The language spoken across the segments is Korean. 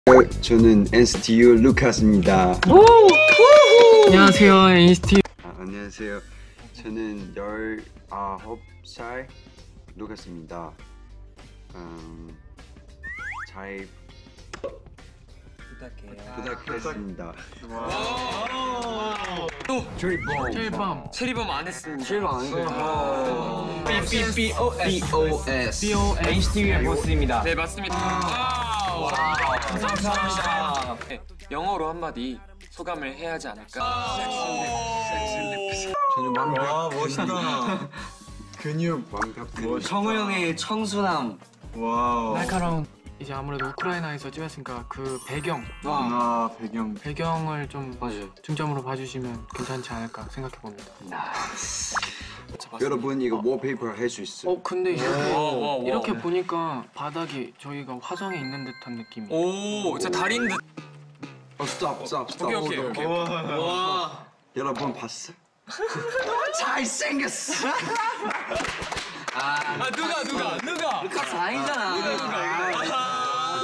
저는 NCTU 루카스입니다. 안녕하세요, NCT. 안녕하세요. 저는 19살 루카스입니다. 잘 부탁했습니다. 체리범 안 했습니다. BOS NCTU의 보스입니다. 네, 맞습니다. 감사합니다. 네, 영어로 한마디 소감을 해야 하지 않을까? 저는 완벽. 멋있다. 근육. 완벽. 정우 형의 청순함. 와우. 날카로운. 이제 아무래도 우크라이나에서 찍었으니까 그 배경을 좀 중점으로 봐주시면 괜찮지 않을까 생각해 봅니다. 여러분 이거 워페이퍼 할 수 있어요. 근데 이렇게 보니까 바닥이 저희가 화성에 있는 듯한 느낌이. 오, 진짜 달인 듯. 스톱. 오케이. 와. 여러분 봤어? 잘생겼어. 누가? 루카스 아니잖아.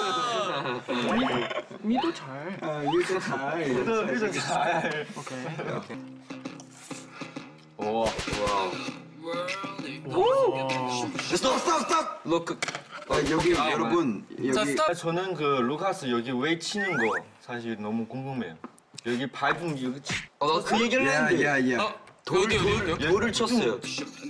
미도 잘. 유저 잘. 오케이. 스톱. 로크. 여기 여러분 자, 여기 스탑. 저는 그 루카스 여기 왜 치는 거 사실 너무 궁금해요. 여기 밟으면 여기 나 그 얘기를 했는데. 야. 어디요? 돌을 쳤어요.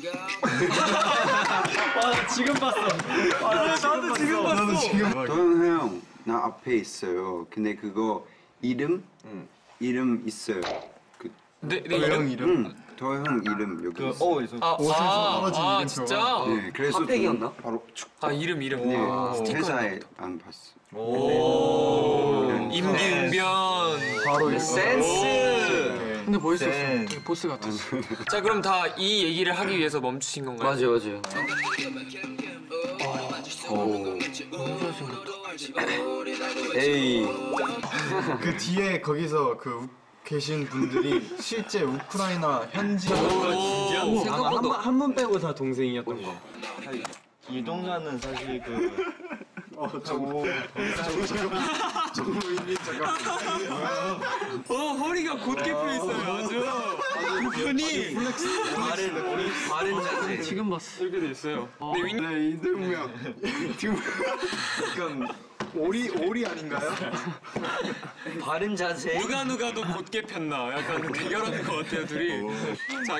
도현 형, 나 앞에 있어요. 근데 그거 이름 있어요. 내 이름? 이름. 도현 형 이름 여기 그 있어. 에서 진짜? 네, 그래서 핫팩이었나? 바로 축. 이름. 네, 스티커. 회사에 안 봤어. 임기응변. 바로 센스. 근데 멋있었어. 네. 되게 보스 같았어. 자, 그럼 다 이 얘기를 하기 위해서 멈추신 건가요? 맞아요. 에이, 그 뒤에 거기서 그 계신 분들이 실제 우크라이나 현지 생각보다 한 분 빼고 다 동생이었던 거. 이동자는 사실 그 허리가 곧게 펴 있어요, 아주. 그분이 바른 자세. 지금 봤어. 이렇게 돼 있어요. 네, 이등명. 약간 오리 아닌가요? 바른 자세. 누가 더 곧게 폈나? 약간 대결하는 것 같아요, 둘이. 자,